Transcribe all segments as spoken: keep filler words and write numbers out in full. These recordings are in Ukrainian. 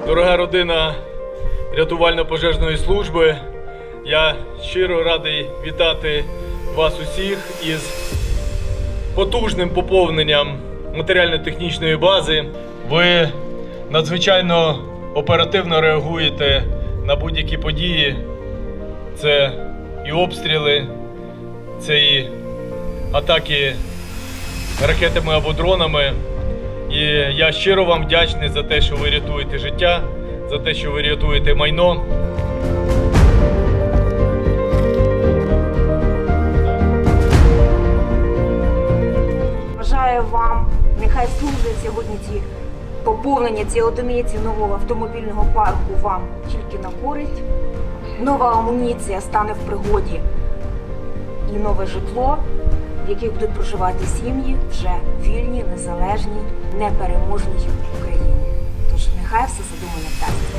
Дорога родина рятувально-пожежної служби, я щиро радий вітати вас усіх із потужним поповненням матеріально-технічної бази. Ви надзвичайно оперативно реагуєте на будь-які події. Це і обстріли, це і атаки ракетами або дронами. І я щиро вам вдячний за те, що ви рятуєте життя, за те, що ви рятуєте майно. Бажаю вам, нехай служать сьогодні ці поповнення, ці одиниці нового автомобільного парку вам тільки на користь. Нова амуніція стане в пригоді і нове житло, в яких будуть проживати сім'ї вже вільні, незалежні, непереможній Україні. Тож нехай все задумане вдасться.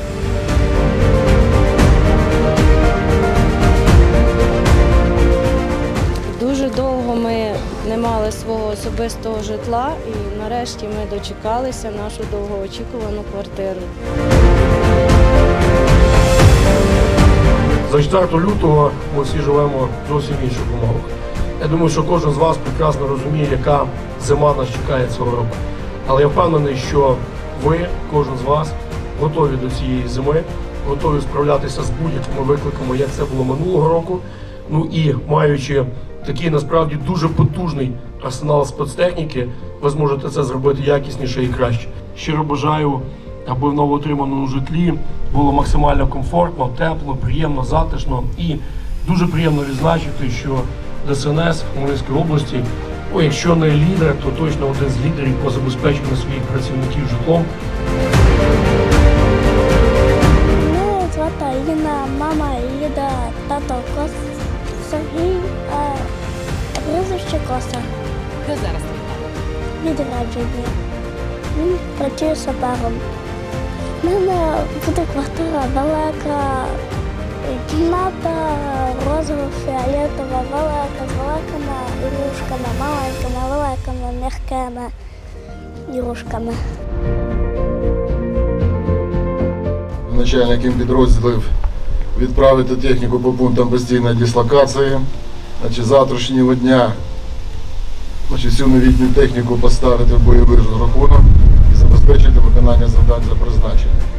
Дуже довго ми не мали свого особистого житла і нарешті ми дочекалися нашу довгоочікувану квартиру. За четвертого лютого ми всі живемо в зовсім інших умовах. Я думаю, що кожен з вас прекрасно розуміє, яка зима нас чекає цього року. Але я впевнений, що ви, кожен з вас, готові до цієї зими, готові справлятися з будь-якими викликами, як це було минулого року. Ну і маючи такий, насправді, дуже потужний арсенал спецтехніки, ви зможете це зробити якісніше і краще. Щиро бажаю, аби в новоотриманому житлі було максимально комфортно, тепло, приємно, затишно. І дуже приємно відзначити, що ДСНС Хмельницької області, о, якщо не лідер, то точно один з лідерів по забезпеченню своїх працівників житлом. Мене звати Аліна, мама Ліда, тато Кос, Сергій, а прізвище Коса. Де зараз? Відрядження. Він працює сапером. У мене буде квартира велика, кімната розова, фіолетова, велика, з великими ігрушками, маленькими, великими, м'якими ігрушками. Начальникам підрозділів відправити техніку по пунктам постійної дислокації. Значить, завтрашнього дня значить, всю новітню техніку поставити в бойовий розрахунок і забезпечити виконання завдань за призначенням.